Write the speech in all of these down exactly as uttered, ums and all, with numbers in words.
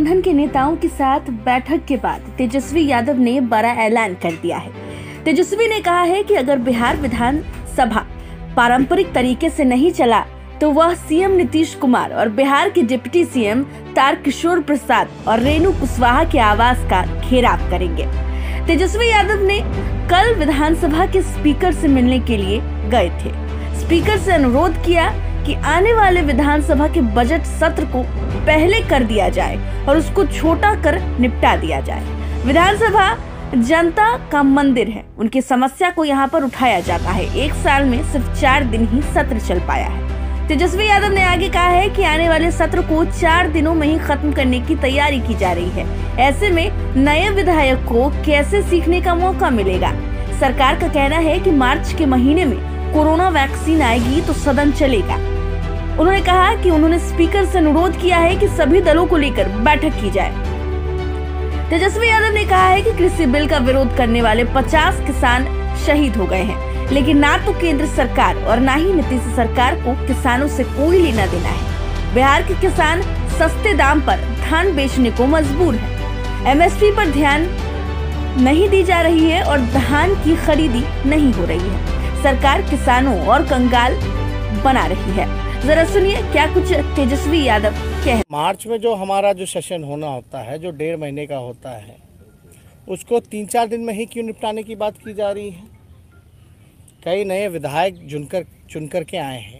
महागठबंधन के नेताओं के साथ बैठक के बाद तेजस्वी यादव ने बड़ा ऐलान कर दिया है। तेजस्वी ने कहा है कि अगर बिहार विधानसभा पारंपरिक तरीके से नहीं चला तो वह सीएम नीतीश कुमार और बिहार के डिप्टी सीएम तारकिशोर प्रसाद और रेणु कुशवाहा के आवास का घेराव करेंगे। तेजस्वी यादव ने कल विधानसभा के स्पीकर से मिलने के लिए गए थे। स्पीकर से अनुरोध किया कि आने वाले विधानसभा के बजट सत्र को पहले कर दिया जाए और उसको छोटा कर निपटा दिया जाए। विधानसभा जनता का मंदिर है, उनकी समस्या को यहाँ पर उठाया जाता है। एक साल में सिर्फ चार दिन ही सत्र चल पाया है। तेजस्वी यादव ने आगे कहा है कि आने वाले सत्र को चार दिनों में ही खत्म करने की तैयारी की जा रही है। ऐसे में नए विधायक को कैसे सीखने का मौका मिलेगा। सरकार का कहना है कि मार्च के महीने में कोरोना वैक्सीन आएगी तो सदन चलेगा। उन्होंने कहा कि उन्होंने स्पीकर से अनुरोध किया है कि सभी दलों को लेकर बैठक की जाए। तेजस्वी यादव ने कहा है कि कृषि बिल का विरोध करने वाले पचास किसान शहीद हो गए हैं, लेकिन ना तो केंद्र सरकार और ना ही नीतीश सरकार को किसानों से कोई लेना देना है। बिहार के किसान सस्ते दाम पर धान बेचने को मजबूर है। एमएसपी पर ध्यान नहीं दी जा रही है और धान की खरीदी नहीं हो रही है। सरकार किसानों और कंगाल बना रही है। जरा सुनिए क्या कुछ तेजस्वी यादव कह। मार्च में जो हमारा जो सेशन होना होता है, जो डेढ़ महीने का होता है, उसको तीन चार दिन में ही क्यों निपटाने की बात की जा रही है। कई नए विधायक चुनकर चुनकर के आए हैं,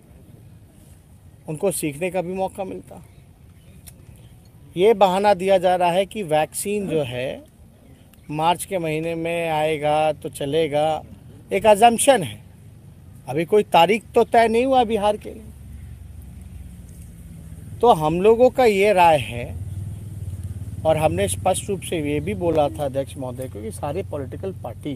उनको सीखने का भी मौका मिलता। ये बहाना दिया जा रहा है कि वैक्सीन जो है मार्च के महीने में आएगा तो चलेगा। एक अजम्पशन है, अभी कोई तारीख तो तय नहीं हुआ बिहार के लिए। तो हम लोगों का ये राय है और हमने स्पष्ट रूप से ये भी बोला था अध्यक्ष महोदय को कि सारे पॉलिटिकल पार्टी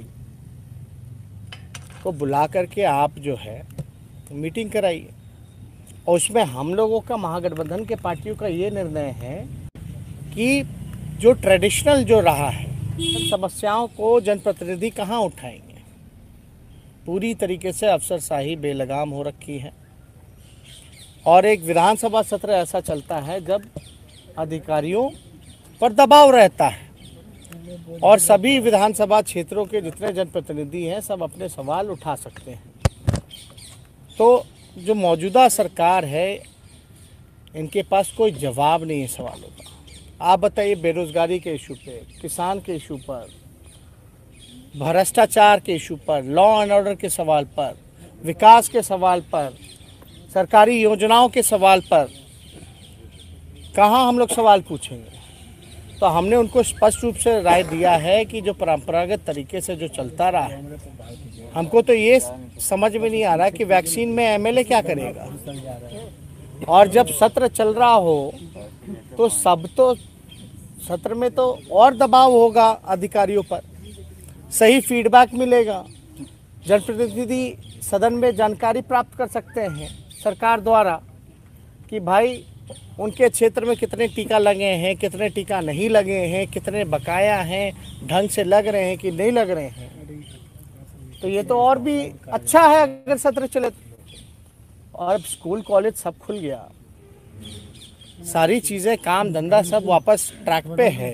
को बुला करके आप जो है मीटिंग कराइए और उसमें हम लोगों का महागठबंधन के पार्टियों का ये निर्णय है कि जो ट्रेडिशनल जो रहा है, समस्याओं को जनप्रतिनिधि कहाँ उठाएंगे। पूरी तरीके से अफसरशाही बेलगाम हो रखी है और एक विधानसभा सत्र ऐसा चलता है जब अधिकारियों पर दबाव रहता है और सभी विधानसभा क्षेत्रों के जितने जनप्रतिनिधि हैं सब अपने सवाल उठा सकते हैं। तो जो मौजूदा सरकार है, इनके पास कोई जवाब नहीं है सवालों का। आप बताइए, बेरोजगारी के इशू पे, किसान के इशू पर, भ्रष्टाचार के इशू पर, लॉ एंड ऑर्डर के सवाल पर, विकास के सवाल पर, सरकारी योजनाओं के सवाल पर कहाँ हम लोग सवाल पूछेंगे। तो हमने उनको स्पष्ट रूप से राय दिया है कि जो परंपरागत तरीके से जो चलता रहा है, हमको तो ये समझ में नहीं आ रहा कि वैक्सीन में एमएलए क्या करेगा। और जब सत्र चल रहा हो तो सब तो सत्र में तो और दबाव होगा अधिकारियों पर, सही फीडबैक मिलेगा, जनप्रतिनिधि सदन में जानकारी प्राप्त कर सकते हैं सरकार द्वारा कि भाई उनके क्षेत्र में कितने टीका लगे हैं, कितने टीका नहीं लगे हैं, कितने बकाया हैं, ढंग से लग रहे हैं कि नहीं लग रहे हैं। तो ये तो और भी अच्छा है अगर सत्र चले। और अब स्कूल कॉलेज सब खुल गया, सारी चीज़ें काम धंधा सब वापस ट्रैक पे है।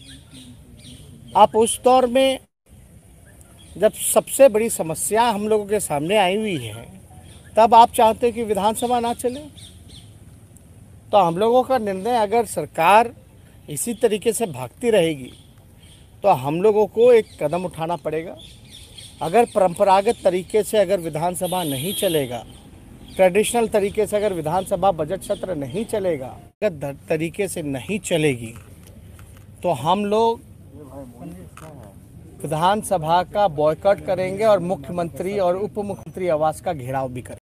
आप उस दौर में जब सबसे बड़ी समस्या हम लोगों के सामने आई हुई है, तब आप चाहते हो कि विधानसभा ना चले। तो हम लोगों का निर्णय, अगर सरकार इसी तरीके से भागती रहेगी तो हम लोगों को एक कदम उठाना पड़ेगा। अगर परंपरागत तरीके से अगर विधानसभा नहीं चलेगा, ट्रेडिशनल तरीके से अगर विधानसभा बजट सत्र नहीं चलेगा, अगर तरीके से नहीं चलेगी तो हम लोग विधानसभा का बॉयकॉट करेंगे और मुख्यमंत्री और उप मुख्यमंत्री आवास का घेराव भी करेंगे।